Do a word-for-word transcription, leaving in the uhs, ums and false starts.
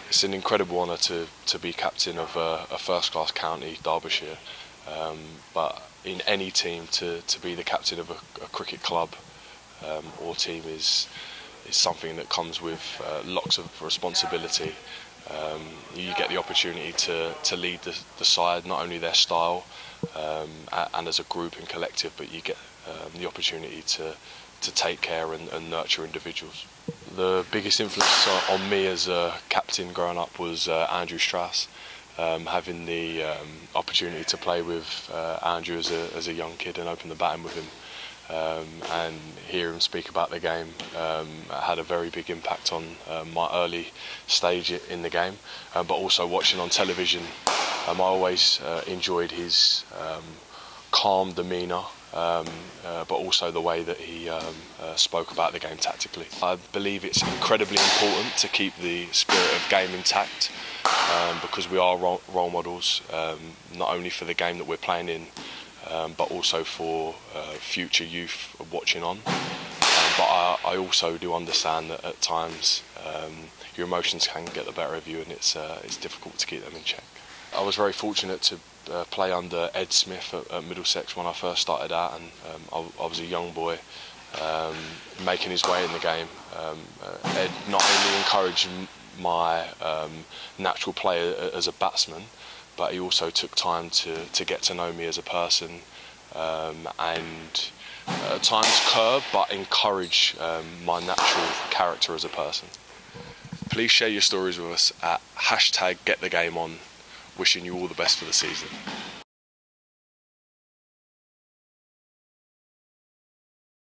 It's an incredible honour to, to be captain of a, a first-class county, Derbyshire, um, but in any team to, to be the captain of a, a cricket club um, or team is is something that comes with uh, lots of responsibility. Um, you get the opportunity to, to lead the, the side, not only their style um, and as a group and collective, but you get um, the opportunity to, to take care and, and nurture individuals. The biggest influence on me as a captain growing up was uh, Andrew Strauss. Um, having the um, opportunity to play with uh, Andrew as a, as a young kid and open the batting with him um, and hear him speak about the game um, had a very big impact on uh, my early stage in the game, um, but also watching on television. Um, I always uh, enjoyed his um, calm demeanour, um, uh, but also the way that he um, uh, spoke about the game tactically. I believe it's incredibly important to keep the spirit of game intact um, because we are role, role models, um, not only for the game that we're playing in, um, but also for uh, future youth watching on. Um, but I, I also do understand that at times um, your emotions can get the better of you, and it's, uh, it's difficult to keep them in check. I was very fortunate to uh, play under Ed Smith at, at Middlesex when I first started out, and um, I, I was a young boy um, making his way in the game. Um, uh, Ed not only encouraged my um, natural play as a batsman, but he also took time to, to get to know me as a person um, and uh, at times curb but encourage um, my natural character as a person. Please share your stories with us at hashtag Get The Game On. Wishing you all the best for the season.